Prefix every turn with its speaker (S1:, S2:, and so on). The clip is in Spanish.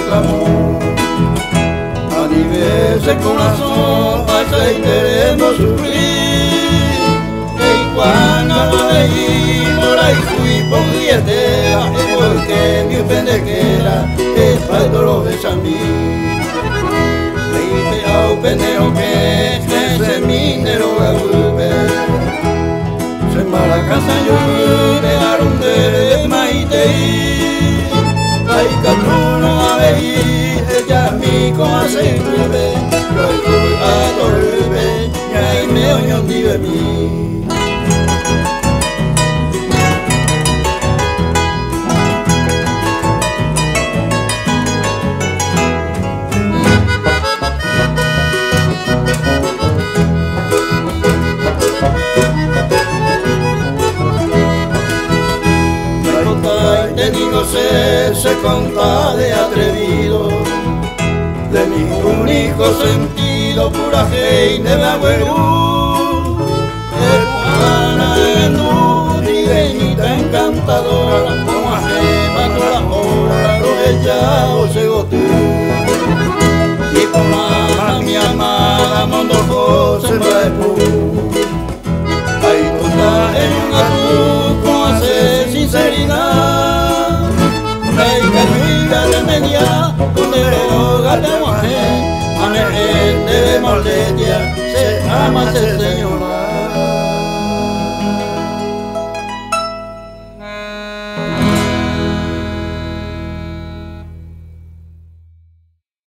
S1: amor. A nivel de corazón, aceitaremos sufrir. Y cuando leí por ahí fui por billetera, porque mi pendequera es para el dolor de San mí. Leíte a un pendejo que se minero galube. Se mala casa yo dejaron de maite. Ay, cabrón, a ver, ella mi cosa se incluye. Yo estoy a dormir, ya y me oño de mí. Se conta de atrevido, de mi único sentido, pura gente de abuelo, hermana en trigueñita encantadora, como ajema toda la hora, lo echado se gotó. Y por más mi amada, mondo se va de pu. Ahí tú estás en un azul con hacer sinceridad. De media, donde lo gatamos a la gente de molestia, se ama ese señor.